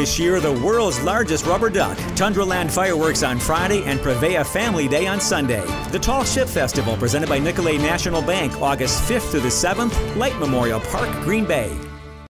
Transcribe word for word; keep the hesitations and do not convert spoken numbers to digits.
this year the world's largest rubber duck, Tundraland fireworks on Friday, and Prevea Family Day on Sunday. The Tall Ship Festival presented by Nicolet National Bank, August fifth through the seventh, Light Memorial Park, Green Bay.